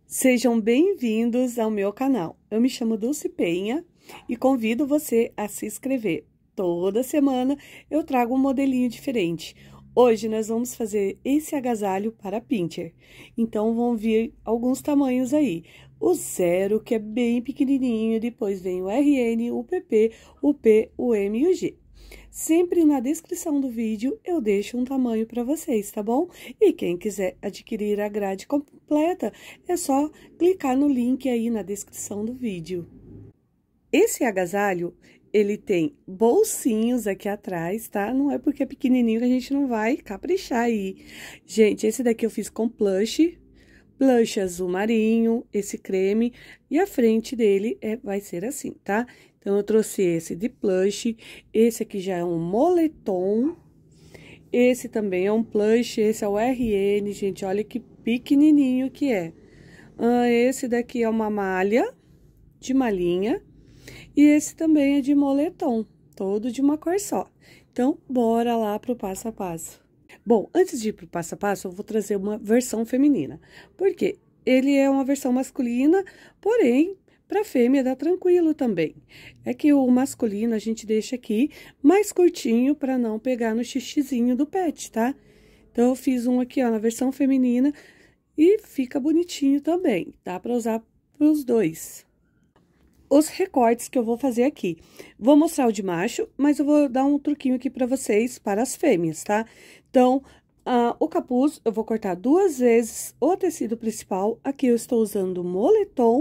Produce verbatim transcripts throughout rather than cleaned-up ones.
Sejam bem-vindos ao meu canal. Eu me chamo Dulce Penha e convido você a se inscrever. Toda semana eu trago um modelinho diferente. Hoje nós vamos fazer esse agasalho para pincher. Então vão vir alguns tamanhos aí. O zero, que é bem pequenininho, depois vem o R N, o P P, o P, o M e o G. Sempre na descrição do vídeo eu deixo um tamanho para vocês, tá bom? E quem quiser adquirir a grade completa, é só clicar no link aí na descrição do vídeo. Esse agasalho, ele tem bolsinhos aqui atrás, tá? Não é porque é pequenininho que a gente não vai caprichar aí. Gente, esse daqui eu fiz com plush, plush azul marinho, esse creme, e a frente dele é, vai ser assim, tá? Então, eu trouxe esse de plush, esse aqui já é um moletom, esse também é um plush, esse é o R N, gente, olha que pequenininho que é. Ah, esse daqui é uma malha, de malhinha, e esse também é de moletom, todo de uma cor só. Então, bora lá pro passo a passo. Bom, antes de ir pro passo a passo, eu vou trazer uma versão feminina, porque ele é uma versão masculina, porém, para fêmea dá tranquilo também. É que o masculino a gente deixa aqui mais curtinho para não pegar no xixizinho do pet, tá? Então, eu fiz um aqui, ó, na versão feminina e fica bonitinho também. Dá para usar pros dois. Os recortes que eu vou fazer aqui. Vou mostrar o de macho, mas eu vou dar um truquinho aqui para vocês, para as fêmeas, tá? Então, uh, o capuz eu vou cortar duas vezes o tecido principal. Aqui eu estou usando moletom.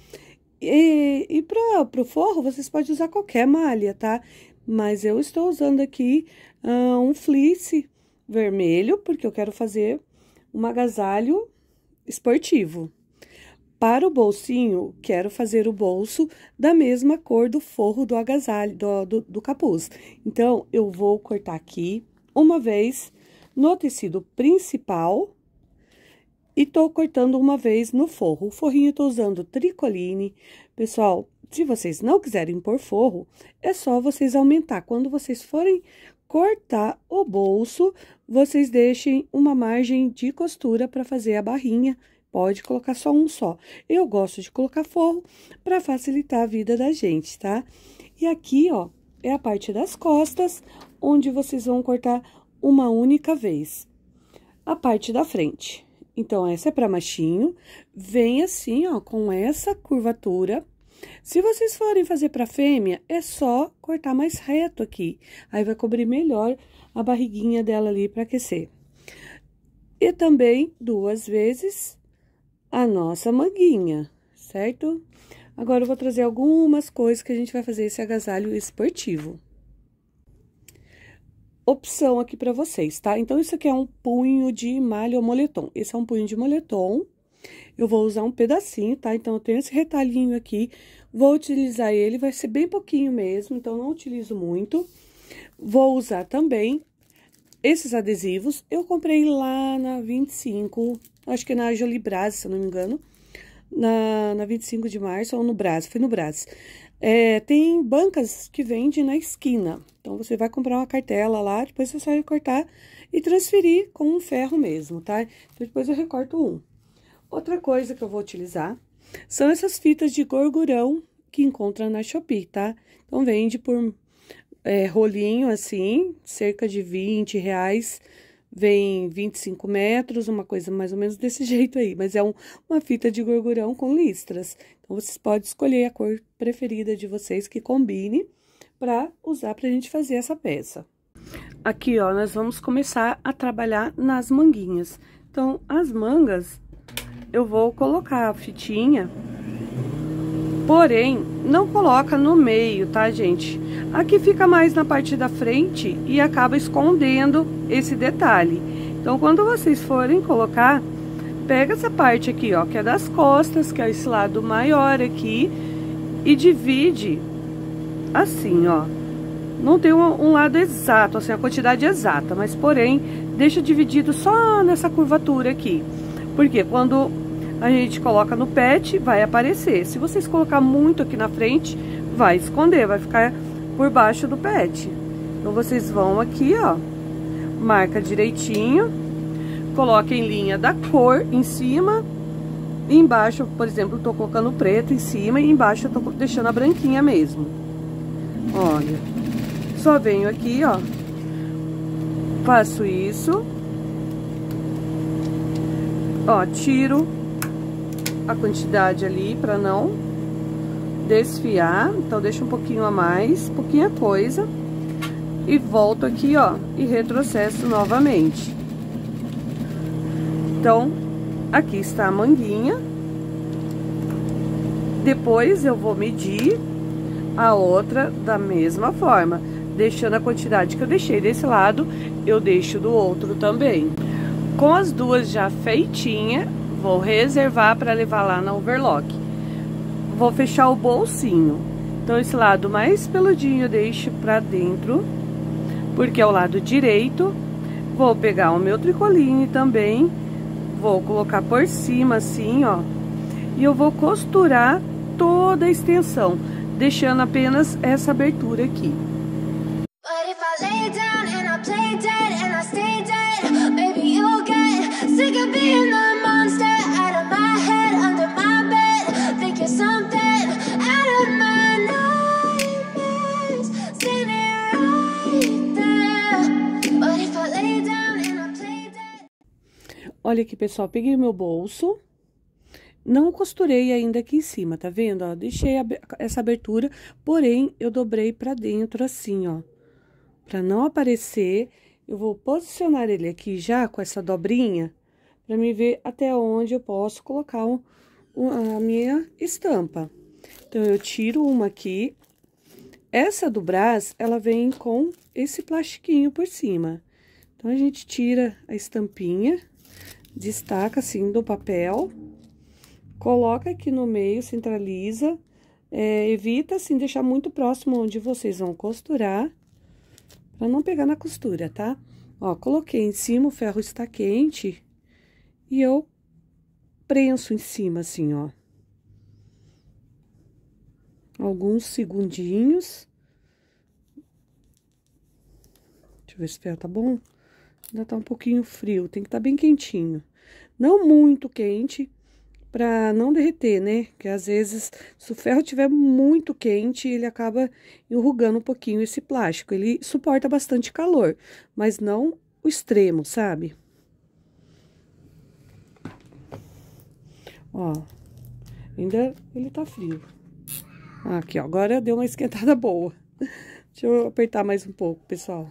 E, e para o forro, vocês podem usar qualquer malha, tá? Mas eu estou usando aqui uh, um fleece vermelho, porque eu quero fazer um agasalho esportivo. Para o bolsinho, quero fazer o bolso da mesma cor do forro do agasalho, do, do, do capuz. Então, eu vou cortar aqui uma vez no tecido principal. E tô cortando uma vez no forro. O forrinho eu tô usando tricoline. Pessoal, se vocês não quiserem pôr forro, é só vocês aumentar. Quando vocês forem cortar o bolso, vocês deixem uma margem de costura para fazer a barrinha. Pode colocar só um só. Eu gosto de colocar forro para facilitar a vida da gente, tá? E aqui, ó, é a parte das costas, onde vocês vão cortar uma única vez. A parte da frente. Então, essa é para machinho, vem assim, ó, com essa curvatura. Se vocês forem fazer para fêmea, é só cortar mais reto aqui. Aí, vai cobrir melhor a barriguinha dela ali para aquecer. E também, duas vezes, a nossa manguinha, certo? Agora, eu vou trazer algumas coisas que a gente vai fazer esse agasalho esportivo. Opção aqui para vocês, tá? Então, isso aqui é um punho de malha ou moletom. Esse é um punho de moletom. Eu vou usar um pedacinho, tá? Então, eu tenho esse retalhinho aqui. Vou utilizar ele, vai ser bem pouquinho mesmo, então, não utilizo muito. Vou usar também esses adesivos. Eu comprei lá na vinte e cinco, acho que na Jolie Brás, se eu não me engano. Na, na vinte e cinco de março ou no Brás, foi no Brás. É, tem bancas que vendem na esquina. Então, você vai comprar uma cartela lá, depois você só vai cortar e transferir com um ferro mesmo, tá? Então, depois eu recorto um. Outra coisa que eu vou utilizar são essas fitas de gorgurão que encontra na Shopee, tá? Então, vende por é, rolinho assim, cerca de vinte reais. Vem vinte e cinco metros, uma coisa mais ou menos desse jeito aí. Mas é um, uma fita de gorgurão com listras. Então, vocês podem escolher a cor preferida de vocês que combine para usar pra gente fazer essa peça. Aqui, ó, nós vamos começar a trabalhar nas manguinhas. Então, as mangas, eu vou colocar a fitinha, porém, não coloca no meio, tá, gente? Aqui fica mais na parte da frente e acaba escondendo esse detalhe. Então, quando vocês forem colocar, pega essa parte aqui, ó, que é das costas, que é esse lado maior aqui, e divide assim, ó. Não tem um, um lado exato, assim, a quantidade exata, mas porém, deixa dividido só nessa curvatura aqui. Porque quando a gente coloca no pet, vai aparecer. Se vocês colocar muito aqui na frente, vai esconder, vai ficar por baixo do pet. Então, vocês vão aqui, ó, marca direitinho, coloquem linha da cor em cima E embaixo, por exemplo, eu tô colocando preto em cima e embaixo eu tô deixando a branquinha mesmo. Olha, só venho aqui, ó, faço isso, ó, tiro a quantidade ali pra não desfiar, então deixa um pouquinho a mais, pouquinha coisa, e volto aqui, ó, e retrocesso novamente. Então, aqui está a manguinha. Depois eu vou medir a outra da mesma forma, deixando a quantidade que eu deixei desse lado, eu deixo do outro também. Com as duas já feitinhas, vou reservar para levar lá na overlock. Vou fechar o bolsinho. Então, esse lado mais peludinho eu deixo pra dentro, porque é o lado direito. Vou pegar o meu tricoline também, vou colocar por cima assim, ó. E eu vou costurar toda a extensão, deixando apenas essa abertura aqui. Olha aqui, pessoal, peguei meu bolso, não costurei ainda aqui em cima, tá vendo? Ó, deixei essa abertura, porém, eu dobrei pra dentro assim, ó. Pra não aparecer, eu vou posicionar ele aqui já com essa dobrinha, pra me ver até onde eu posso colocar o, o, a minha estampa. Então, eu tiro uma aqui. Essa do brás, ela vem com esse plastiquinho por cima. Então, a gente tira a estampinha, destaca assim do papel, coloca aqui no meio, centraliza, é, evita assim deixar muito próximo onde vocês vão costurar, para não pegar na costura, tá? Ó, coloquei em cima, o ferro está quente e eu prenso em cima assim, ó. Alguns segundinhos. Deixa eu ver se o ferro tá bom. Ainda tá um pouquinho frio, tem que estar bem quentinho. Não muito quente, pra não derreter, né? Porque às vezes, se o ferro tiver muito quente, ele acaba enrugando um pouquinho esse plástico. Ele suporta bastante calor, mas não o extremo, sabe? Ó, ainda ele tá frio. Aqui, ó, agora deu uma esquentada boa. Deixa eu apertar mais um pouco, pessoal.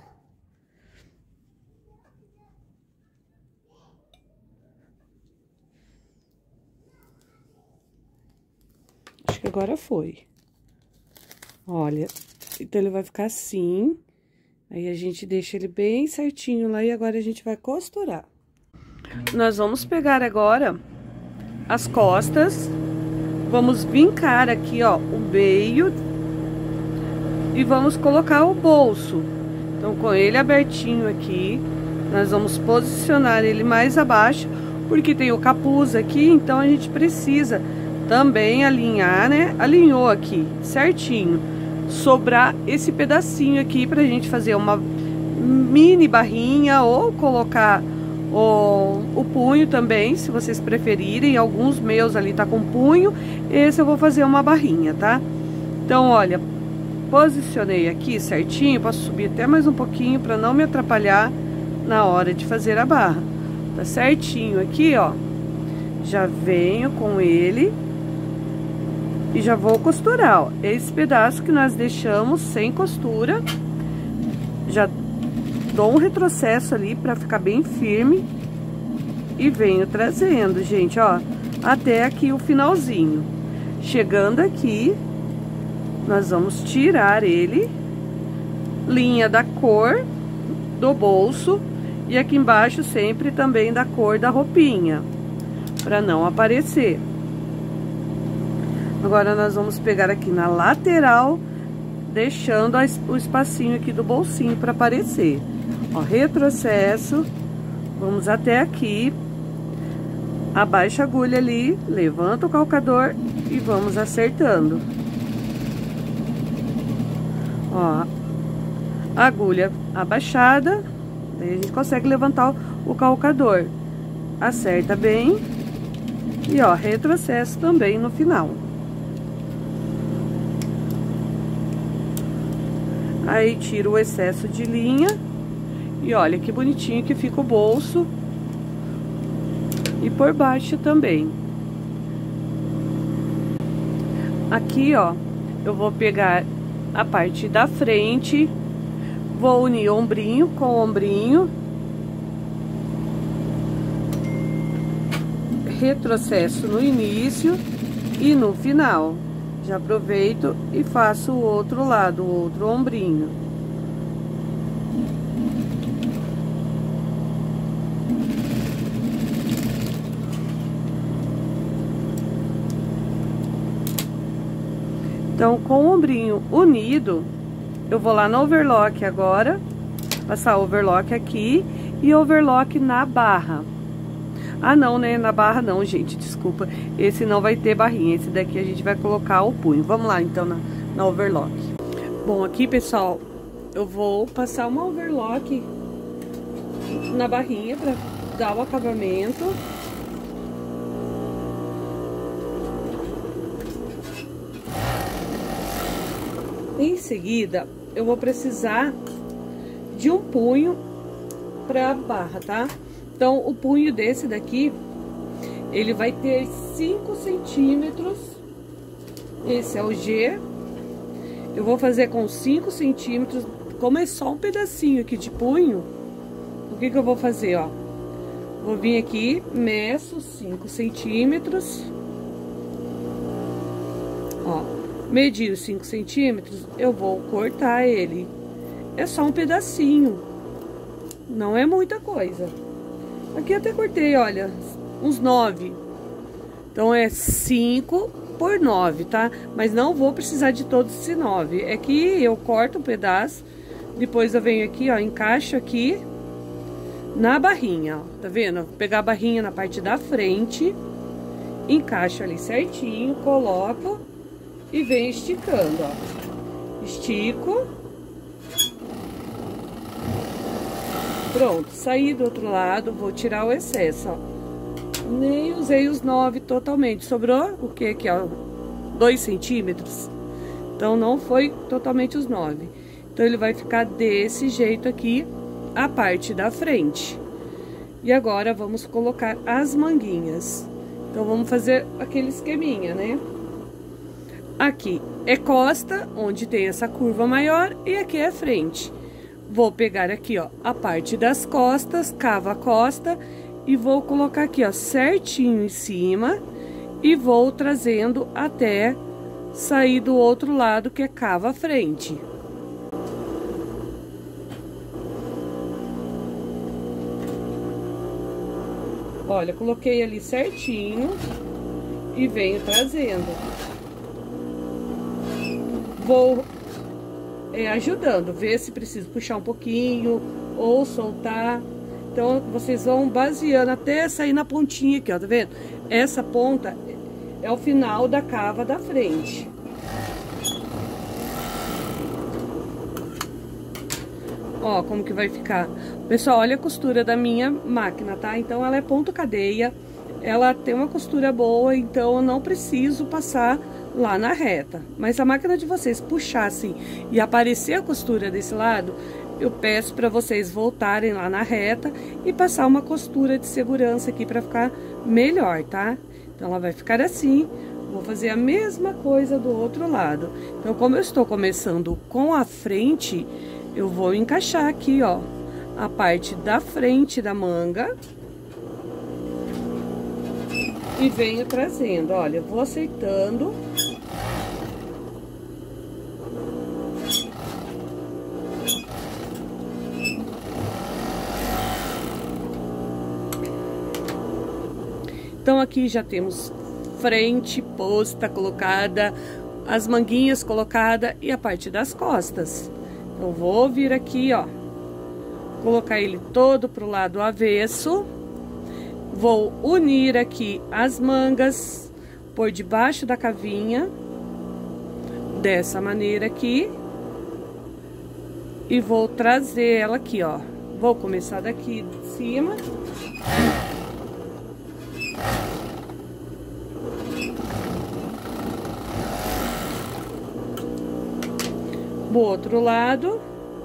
Acho que agora foi. Olha, então ele vai ficar assim. Aí a gente deixa ele bem certinho lá e agora a gente vai costurar. Nós vamos pegar agora as costas, vamos vincar aqui, ó, o meio e vamos colocar o bolso. Então, com ele abertinho aqui, nós vamos posicionar ele mais abaixo, porque tem o capuz aqui, então a gente precisa também alinhar, né? Alinhou aqui certinho. Sobrar esse pedacinho aqui pra gente fazer uma mini barrinha ou colocar o, o punho também, se vocês preferirem. Alguns meus ali tá com punho, esse eu vou fazer uma barrinha, tá? Então, olha, posicionei aqui certinho, posso subir até mais um pouquinho pra não me atrapalhar na hora de fazer a barra. Tá certinho aqui, ó. Já venho com ele e já vou costurar, ó. Esse pedaço que nós deixamos sem costura, já dou um retrocesso ali pra ficar bem firme e venho trazendo, gente, ó, até aqui o finalzinho. Chegando aqui, nós vamos tirar ele, linha da cor do bolso e aqui embaixo sempre também da cor da roupinha, pra não aparecer. Agora, nós vamos pegar aqui na lateral, deixando o espacinho aqui do bolsinho para aparecer. Ó, retrocesso, vamos até aqui, abaixa a agulha ali, levanta o calcador e vamos acertando. Ó, agulha abaixada, daí a gente consegue levantar o calcador. Acerta bem E ó, retrocesso também no final. Aí tiro o excesso de linha. E olha que bonitinho que fica o bolso. E por baixo também. Aqui, ó, eu vou pegar a parte da frente. Vou unir ombrinho com ombrinho. Retrocesso no início e no final. Já aproveito e faço o outro lado, o outro ombrinho. Então, com o ombrinho unido, eu vou lá no overlock agora, passar overlock aqui e overlock na barra. Ah, não, né? Na barra não, gente, desculpa. Esse não vai ter barrinha, esse daqui a gente vai colocar o punho. Vamos lá, então, na, na overlock. Bom, aqui, pessoal, eu vou passar uma overlock na barrinha pra dar o acabamento. Em seguida, eu vou precisar de um punho pra barra, tá? Então, o punho desse daqui, ele vai ter cinco centímetros. Esse é o G. Eu vou fazer com cinco centímetros. Como é só um pedacinho aqui de punho, o que que eu vou fazer, ó? Vou vir aqui, meço cinco centímetros. Ó, medir os cinco centímetros, eu vou cortar ele. É só um pedacinho. Não é muita coisa. Aqui até cortei, olha, uns nove. Então, é cinco por nove, tá? Mas não vou precisar de todos esses nove. É que eu corto um pedaço, depois eu venho aqui, ó, encaixo aqui na barrinha, ó. Tá vendo? Vou pegar a barrinha na parte da frente, encaixo ali certinho, coloco e venho esticando, ó. Estico. Pronto, saí do outro lado, vou tirar o excesso, ó. Nem usei os nove totalmente. Sobrou o que aqui, ó? Dois centímetros. Então, não foi totalmente os nove. Então, ele vai ficar desse jeito aqui, a parte da frente. E agora, vamos colocar as manguinhas. Então, vamos fazer aquele esqueminha, né? Aqui é costa, onde tem essa curva maior, e aqui é frente. Vou pegar aqui, ó, a parte das costas, cavo a costa e vou colocar aqui, ó, certinho em cima e vou trazendo até sair do outro lado, que é cavo a frente. Olha, coloquei ali certinho e venho trazendo. Vou É, ajudando, ver se precisa puxar um pouquinho ou soltar. Então, vocês vão baseando até sair na pontinha aqui, ó, tá vendo? Essa ponta é o final da cava da frente. Ó, como que vai ficar. Pessoal, olha a costura da minha máquina, tá? Então, ela é ponto cadeia, ela tem uma costura boa, então eu não preciso passar lá na reta. Mas se a máquina de vocês puxar assim e aparecer a costura desse lado, eu peço para vocês voltarem lá na reta e passar uma costura de segurança aqui para ficar melhor, tá? Então, ela vai ficar assim. Vou fazer a mesma coisa do outro lado. Então, como eu estou começando com a frente, eu vou encaixar aqui, ó, a parte da frente da manga. E venho trazendo, olha, vou aceitando. Então, aqui já temos frente posta colocada, as manguinhas colocadas e a parte das costas. Eu vou vir aqui, ó, colocar ele todo pro lado avesso. Vou unir aqui as mangas por debaixo da cavinha, dessa maneira aqui. E vou trazer ela aqui, ó. Vou começar daqui de cima. do outro lado,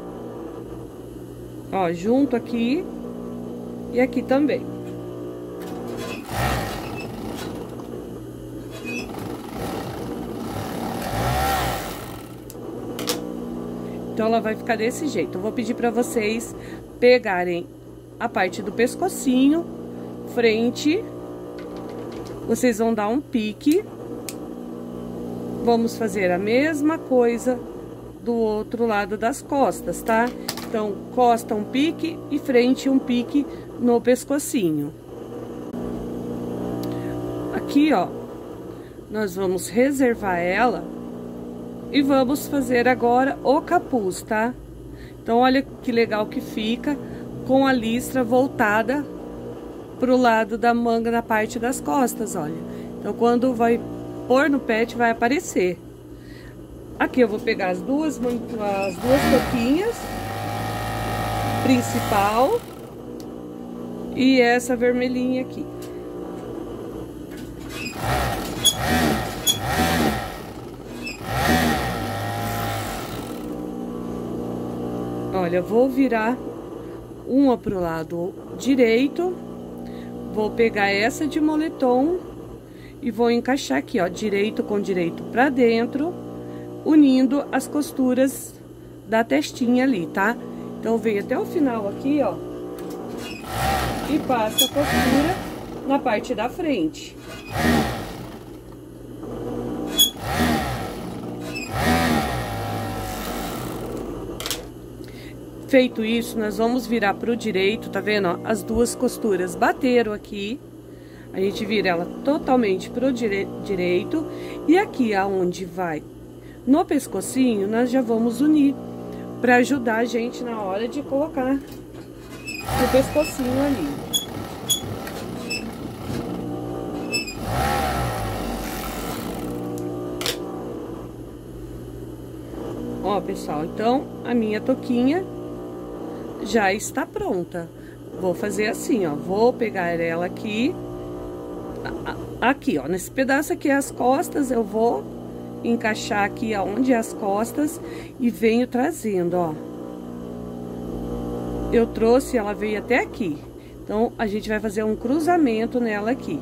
ó, junto aqui e aqui também. Então, ela vai ficar desse jeito. Eu vou pedir pra vocês pegarem a parte do pescocinho, frente, vocês vão dar um pique. Vamos fazer a mesma coisa do outro lado das costas, tá? Então, costa um pique e frente um pique no pescocinho. Aqui, ó, nós vamos reservar ela e vamos fazer agora o capuz, tá? Então, olha que legal que fica com a listra voltada pro lado da manga na parte das costas, olha. Então, quando vai pôr no pet, vai aparecer. Aqui eu vou pegar as duas, as duas toquinhas principal e essa vermelhinha aqui. Olha, vou virar uma pro lado direito, vou pegar essa de moletom e vou encaixar aqui, ó, direito com direito pra dentro, unindo as costuras da testinha ali, tá? Então, vem até o final aqui, ó, e passa a costura na parte da frente. Feito isso, nós vamos virar pro direito, tá vendo, ó? As duas costuras bateram aqui. A gente vira ela totalmente pro dire direito. E aqui, aonde vai no pescocinho, nós já vamos unir pra ajudar a gente na hora de colocar o pescocinho ali. Ó, pessoal, então, a minha toquinha já está pronta. Vou fazer assim, ó, vou pegar ela aqui, aqui, ó, nesse pedaço aqui as costas, eu vou encaixar aqui aonde é as costas e venho trazendo, ó. Eu trouxe, ela veio até aqui, então a gente vai fazer um cruzamento nela aqui.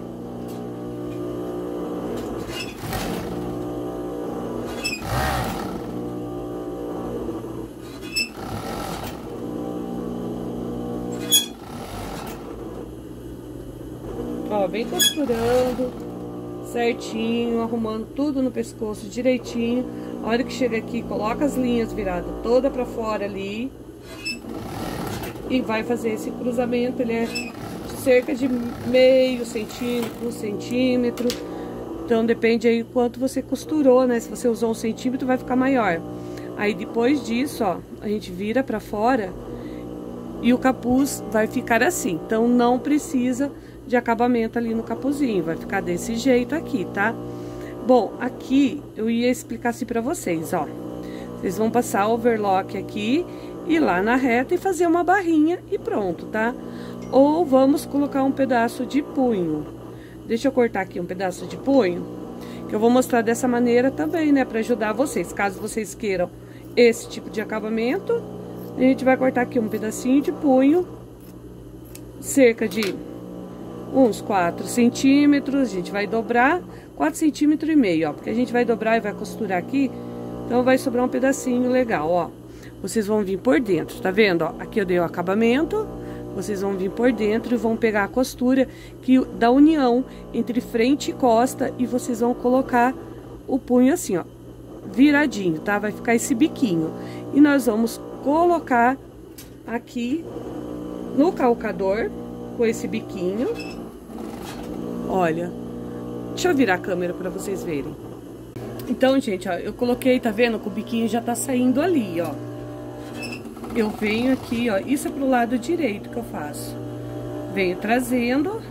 Ó, vem costurando certinho, arrumando tudo no pescoço direitinho. A hora que chega aqui, coloca as linhas viradas toda pra fora ali. E vai fazer esse cruzamento, ele é cerca de meio centímetro, um centímetro. Então, depende aí quanto você costurou, né? Se você usou um centímetro, vai ficar maior. Aí, depois disso, ó, a gente vira pra fora e o capuz vai ficar assim. Então, não precisa de acabamento ali no capuzinho, vai ficar desse jeito aqui, tá? Bom, aqui eu ia explicar assim pra vocês, ó. Vocês vão passar o overlock aqui, ir lá na reta e fazer uma barrinha e pronto, tá? Ou vamos colocar um pedaço de punho. Deixa eu cortar aqui um pedaço de punho, que eu vou mostrar dessa maneira também, né? Pra ajudar vocês, caso vocês queiram esse tipo de acabamento. A gente vai cortar aqui um pedacinho de punho, cerca de uns quatro centímetros, a gente vai dobrar quatro centímetros e meio, ó, porque a gente vai dobrar e vai costurar aqui, então vai sobrar um pedacinho legal, ó. Vocês vão vir por dentro, tá vendo, ó? Aqui eu dei o acabamento, vocês vão vir por dentro e vão pegar a costura que da união entre frente e costa e vocês vão colocar o punho assim, ó, viradinho, tá? Vai ficar esse biquinho. E nós vamos colocar aqui no calcador com esse biquinho. Olha, deixa eu virar a câmera para vocês verem. Então, gente, ó, eu coloquei, tá vendo? Que o biquinho já tá saindo ali, ó. Eu venho aqui, ó, isso é pro lado direito que eu faço. Venho trazendo.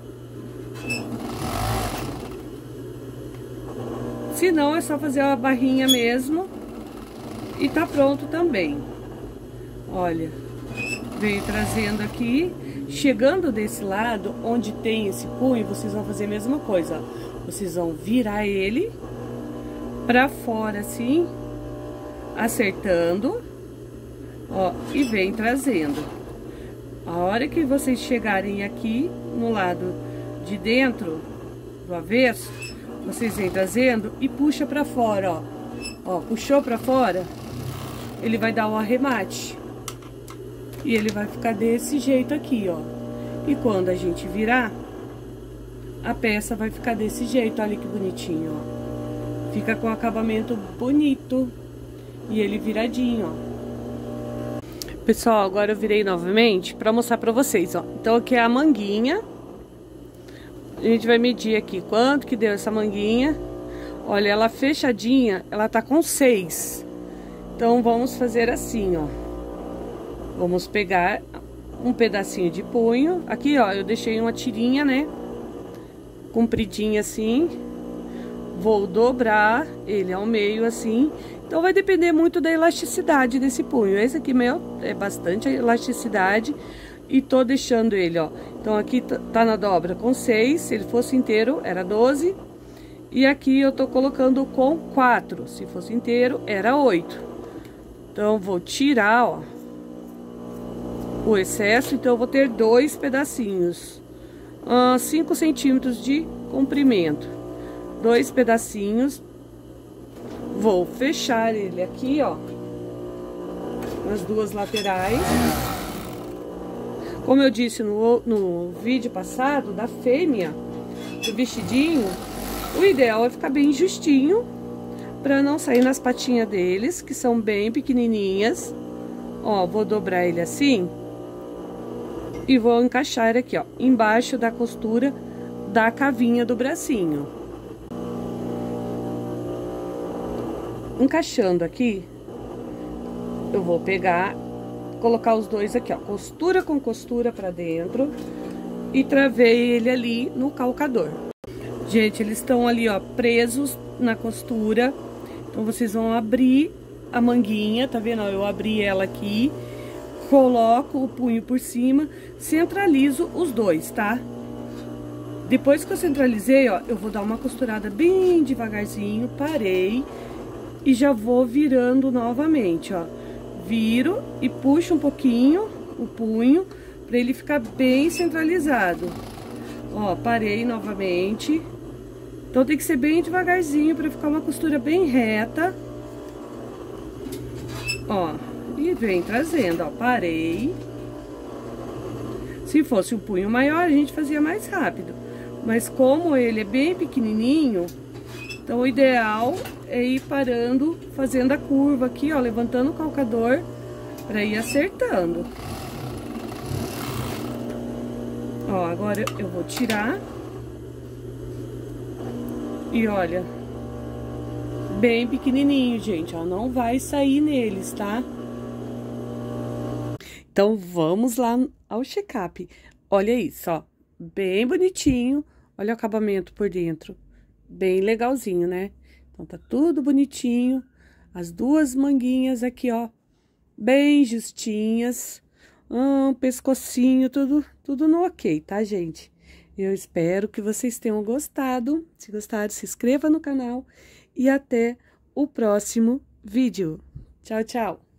Se não, é só fazer uma barrinha mesmo. E tá pronto também. Olha, venho trazendo aqui. Chegando desse lado, onde tem esse punho, vocês vão fazer a mesma coisa, ó. Vocês vão virar ele pra fora, assim, acertando, ó, e vem trazendo. A hora que vocês chegarem aqui no lado de dentro do avesso, vocês vêm trazendo e puxa pra fora, ó. Ó, puxou pra fora, ele vai dar um arremate. E ele vai ficar desse jeito aqui, ó. E quando a gente virar, a peça vai ficar desse jeito, olha que bonitinho, ó. Fica com acabamento bonito. E ele viradinho, ó. Pessoal, agora eu virei novamente pra mostrar pra vocês, ó. Então aqui é a manguinha. A gente vai medir aqui quanto que deu essa manguinha. Olha, ela fechadinha, ela tá com seis. Então vamos fazer assim, ó. Vamos pegar um pedacinho de punho. Aqui, ó, eu deixei uma tirinha, né? Compridinha assim. Vou dobrar ele ao meio assim. Então vai depender muito da elasticidade desse punho. Esse aqui meu é bastante elasticidade. E tô deixando ele, ó. Então aqui tá na dobra com seis. Se ele fosse inteiro, era doze. E aqui eu tô colocando com quatro. Se fosse inteiro, era oito. Então vou tirar, ó, o excesso. Então eu vou ter dois pedacinhos. Uh, cinco centímetros de comprimento. Dois pedacinhos. Vou fechar ele aqui, ó, nas duas laterais. Como eu disse no, no vídeo passado, da fêmea, do vestidinho, o ideal é ficar bem justinho, pra não sair nas patinhas deles, que são bem pequenininhas. Ó, vou dobrar ele assim e vou encaixar aqui, ó, embaixo da costura da cavinha do bracinho. Encaixando aqui, eu vou pegar, colocar os dois aqui, ó, costura com costura pra dentro e travei ele ali no calcador. Gente, eles estão ali, ó, presos na costura. Então vocês vão abrir a manguinha, tá vendo? Ó, eu abri ela aqui, coloco o punho por cima, centralizo os dois, tá? Depois que eu centralizei, ó, eu vou dar uma costurada bem devagarzinho, parei. E já vou virando novamente, ó. Viro e puxo um pouquinho o punho pra ele ficar bem centralizado. Ó, parei novamente. Então tem que ser bem devagarzinho pra ficar uma costura bem reta. Ó, e vem trazendo, ó. Parei. Se fosse um punho maior, a gente fazia mais rápido. Mas como ele é bem pequenininho, então o ideal é ir parando, fazendo a curva aqui, ó, levantando o calcador pra ir acertando. Ó, agora eu vou tirar. E olha, bem pequenininho, gente, ó, não vai sair neles, tá? Então vamos lá ao check-up. Olha isso, ó, bem bonitinho. Olha o acabamento por dentro. Bem legalzinho, né? Então, tá tudo bonitinho. As duas manguinhas aqui, ó, bem justinhas. Um pescocinho, tudo, tudo no ok, tá, gente? Eu espero que vocês tenham gostado. Se gostaram, se inscreva no canal. E até o próximo vídeo. Tchau, tchau!